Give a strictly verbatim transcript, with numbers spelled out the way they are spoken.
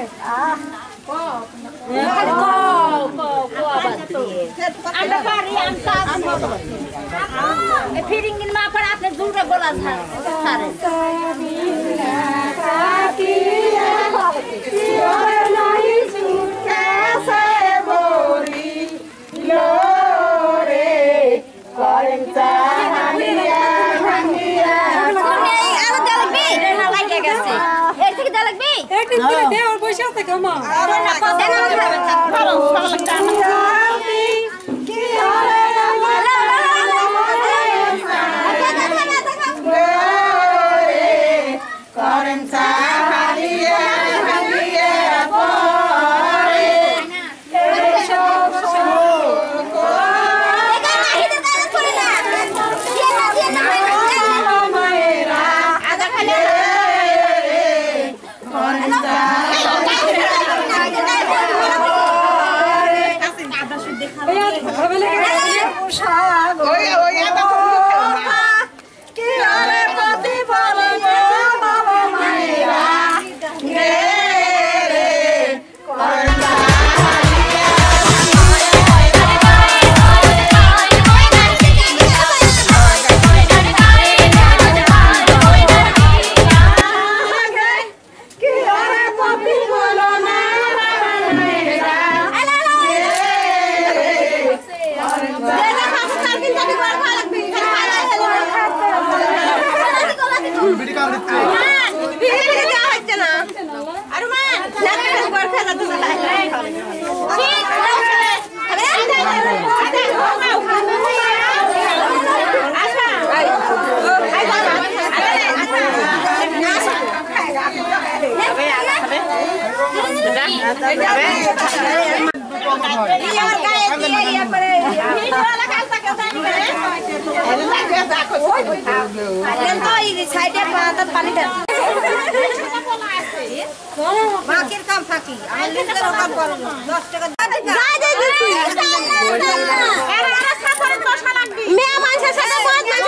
Anda kari anta piringin ma par apne dura bola tha sare nahi chute se bori lore karenta haniya haniya aro dalbi na lage gase er থেকে dalbi er থেকে দে ওর বসে আছে কেমন আরে না কথা না ভালো ভালো মাকের কাম ফাঁকি আমার নিজের কাম করব দশ টাকা যাই যাই দিছি এরা খাস করে বসা লাগবে মেয়ে মানুষের সাথে